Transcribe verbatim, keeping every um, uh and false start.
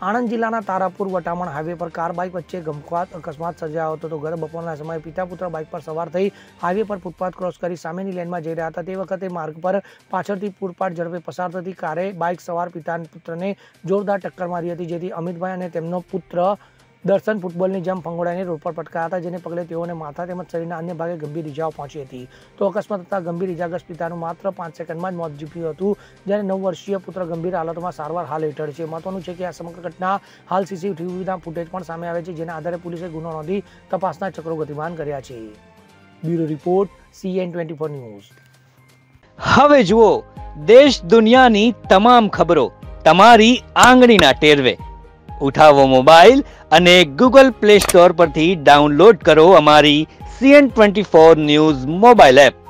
આણંદ જિલ્લાના તારાપુર વટામણ હાઈવે પર car bike વચ્ચે ગમખ્વાર અકસ્માત સર્જાયો હતો તો ગત બપોરના સમયે પિતા પુત્ર બાઇક પર સવાર થઈ હાઈવે પર ફૂટપાથ ક્રોસ કરી સામેની લેનમાં જઈ રહ્યા હતા તે વખતે માર્ગ પર પાછળથી પૂરપાટ ઝડપે પસાર થતી કારે બાઇક સવાર પિતા પુત્રને જોરદાર ટક્કર મારી હતી, જેથી અમિતભાઈ અને તેમનો પુત્ર દર્શન ફૂટબોલની જેમ ફંગોળાઈને રોડ પર પટકાયા હતા, જેને પગલે તેઓને માથા તેમજ શરીરના અન્ય ભાગે ગંભીર ઇજાઓ પહોંચી હતી। તો અકસ્માત થતા ગંભીર ઇજાગ્રસ્ત પિતાનું માત્ર પાંચ સેકન્ડમાં જ મોત નીપજ્યું હતું, જ્યારે નવ વર્ષીય પુત્ર ગંભીર હાલતમાં સારવાર હાલ હેઠળ છે। મહત્વનું છે કે આ સમગ્ર ઘટના હાલ સીસીટીવીના ફૂટેજ પણ સામે આવે છે, જેના આધારે પોલીસે ગુનો નોંધી તપાસના ચક્રો ગતિમાન કર્યા છે। Bureau report CN twenty four news. હવે જુઓ દેશ દુનિયાની તમામ ખબરો તમારી આંગળીના ટેરવે। ઉઠાવો મોબાઈલ અને ગૂગલ પ્લે સ્ટોર પરથી ડાઉનલોડ કરો અમારી CN twenty four news mobile app.